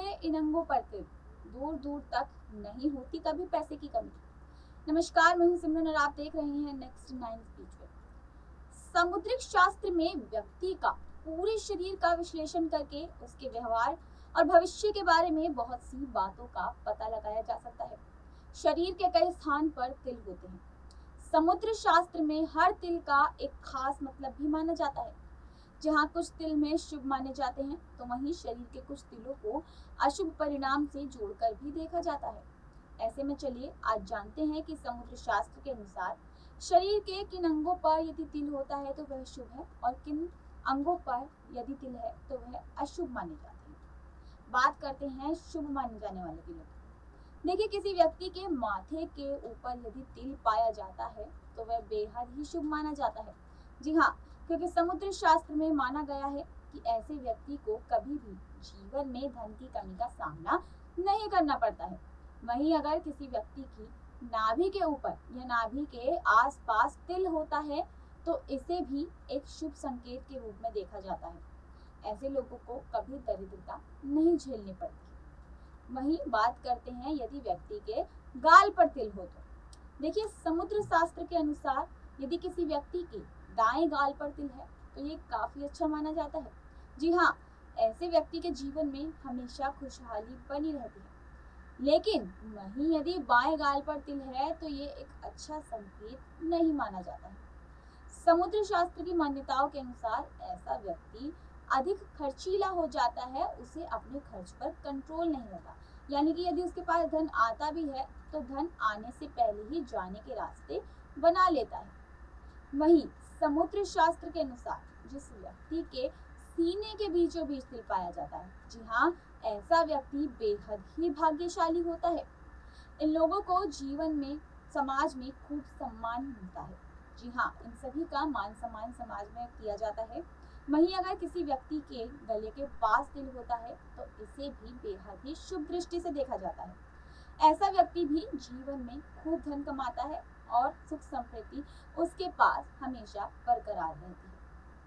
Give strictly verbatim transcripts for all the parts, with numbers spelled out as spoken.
में इन अंगों पर तिल दूर दूर तक नहीं होती कभी पैसे की कमी। नमस्कार, मैं हूं सिमरन और आप देख रहे हैं नेक्स्ट नाइन स्पिरिचुअल। समुद्रिक शास्त्र में व्यक्ति का पूरे शरीर का विश्लेषण करके उसके व्यवहार और भविष्य के बारे में बहुत सी बातों का पता लगाया जा सकता है। शरीर के कई स्थान पर तिल होते हैं। समुद्र शास्त्र में हर तिल का एक खास मतलब भी माना जाता है। जहाँ कुछ तिल में शुभ माने जाते हैं तो वहीं शरीर के कुछ तिलों को अशुभ परिणाम से जोड़कर भी देखा जाता है। ऐसे में चलिए आज जानते हैं कि समुद्र शास्त्र के अनुसार शरीर के किन अंगों पर यदि तिल होता है तो वह शुभ है और किन अंगों पर यदि तिल है तो वह अशुभ माने जाते हैं। बात करते हैं शुभ माने जाने वाले तिलों की। देखिए, किसी व्यक्ति के माथे के ऊपर यदि तिल पाया जाता है तो वह बेहद ही शुभ माना जाता है। जी हाँ, क्योंकि समुद्र शास्त्र में माना गया है कि ऐसे व्यक्ति को कभी भी जीवन में धन की कमी का सामना नहीं करना पड़ता है। वहीं अगर किसी व्यक्ति की नाभि के ऊपर या नाभि के आसपास तिल होता है तो इसे भी एक शुभ संकेत के रूप में देखा जाता है। ऐसे लोगों को कभी दरिद्रता नहीं झेलनी पड़ती। वहीं बात करते हैं यदि व्यक्ति के गाल पर तिल हो तो देखिए, समुद्र शास्त्र के अनुसार यदि किसी व्यक्ति के दाएं गाल पर तिल है तो ये काफी अच्छा माना जाता है। जी हाँ, ऐसे व्यक्ति के जीवन में हमेशा खुशहाली बनी रहती है। लेकिन वहीं यदि बाएं गाल पर तिल है तो ये एक अच्छा संकेत नहीं माना जाता है। समुद्र शास्त्र की मान्यताओं के अनुसार ऐसा व्यक्ति अधिक खर्चीला हो जाता है, उसे अपने खर्च पर कंट्रोल नहीं होता। यानी कि यदि उसके पास धन आता भी है तो धन आने से पहले ही जाने के रास्ते बना लेता है। वहीं समुद्र शास्त्र के अनुसार जिस व्यक्ति के सीने के बीचों बीच तिल पाया जाता है, जी हाँ, ऐसा व्यक्ति बेहद ही भाग्यशाली होता है। इन लोगों को जीवन में समाज में खूब सम्मान मिलता है। जी हाँ, इन सभी का मान सम्मान समाज में किया जाता है। वहीं अगर किसी व्यक्ति के गले के पास तिल होता है तो इसे भी बेहद ही शुभ दृष्टि से देखा जाता है। ऐसा व्यक्ति भी जीवन में खूब धन कमाता है और सुख समृद्धि उसके पास हमेशा बरकरार रहती है।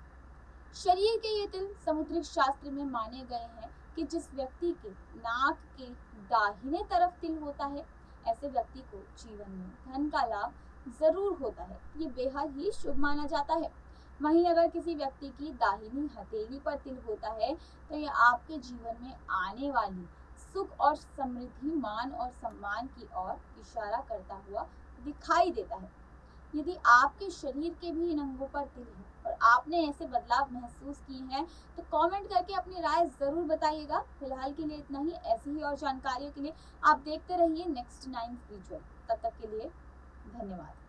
शरीर के ये तिल समुद्रिक शास्त्र में माने गए हैं कि जिस व्यक्ति के नाक के दाहिने तरफ तिल होता है ऐसे व्यक्ति को जीवन में धन का लाभ जरूर होता है। ये बेहद ही शुभ माना जाता है। वहीं अगर किसी व्यक्ति की दाहिनी हथेली पर तिल होता है तो ये आपके जीवन में आने वाली सुख और समृद्धि, मान और सम्मान की ओर इशारा करता हुआ दिखाई देता है। यदि आपके शरीर के भी इन अंगों पर तिल है और आपने ऐसे बदलाव महसूस किए हैं तो कमेंट करके अपनी राय जरूर बताइएगा। फिलहाल के लिए इतना ही। ऐसी ही और जानकारियों के लिए आप देखते रहिए नेक्स्ट नाइन स्पिरिचुअल। तब तक के लिए धन्यवाद।